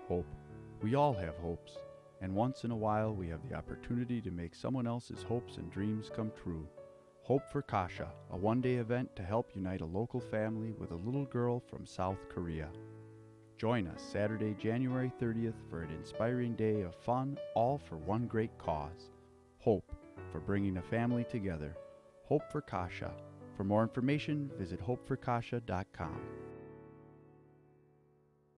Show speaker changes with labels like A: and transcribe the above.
A: Hope. We all have hopes, and once in a while we have the opportunity to make someone else's hopes and dreams come true. Hope for Kasia, a one-day event to help unite a local family with a little girl from South Korea. Join us Saturday, January 30th for an inspiring day of fun, all for one great cause. Hope, for bringing a family together. Hope for Kasia. For more information, visit hopeforkasia.com.